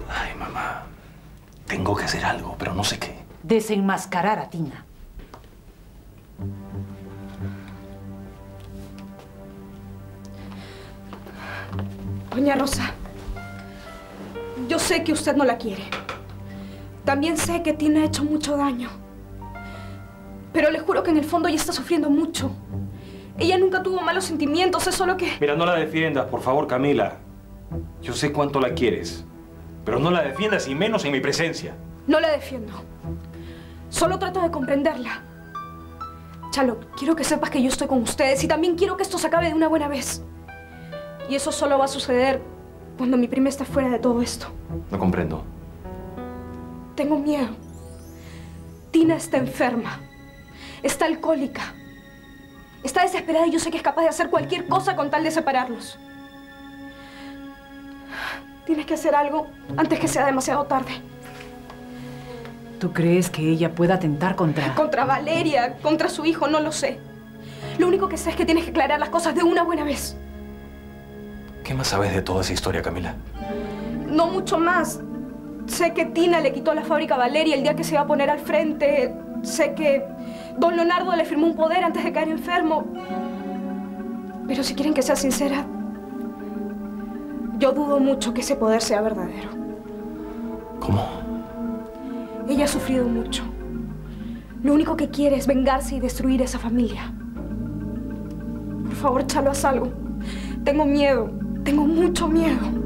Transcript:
Ay, mamá. Tengo que hacer algo, pero no sé qué. Desenmascarar a Tina. Doña Rosa, yo sé que usted no la quiere. También sé que Tina ha hecho mucho daño. Pero le juro que en el fondo ella está sufriendo mucho. Ella nunca tuvo malos sentimientos, es solo que... Mira, no la defiendas, por favor, Camila. Yo sé cuánto la quieres. Pero no la defiendas y menos en mi presencia. No la defiendo. Solo trato de comprenderla. Chalo, quiero que sepas que yo estoy con ustedes y también quiero que esto se acabe de una buena vez. Y eso solo va a suceder cuando mi prima esté fuera de todo esto. No comprendo. Tengo miedo. Tina está enferma. Está alcohólica. Está desesperada y yo sé que es capaz de hacer cualquier cosa con tal de separarlos. Tienes que hacer algo antes que sea demasiado tarde. ¿Tú crees que ella pueda atentar contra...? Contra Valeria, contra su hijo, no lo sé. Lo único que sé es que tienes que aclarar las cosas de una buena vez. ¿Qué más sabes de toda esa historia, Camila? No mucho más. Sé que Tina le quitó la fábrica a Valeria el día que se iba a poner al frente. Sé que don Leonardo le firmó un poder antes de caer enfermo. Pero si quieren que sea sincera, yo dudo mucho que ese poder sea verdadero. ¿Cómo? Ella ha sufrido mucho. Lo único que quiere es vengarse y destruir esa familia. Por favor, Chalo, haz algo. Tengo miedo. Tengo mucho miedo.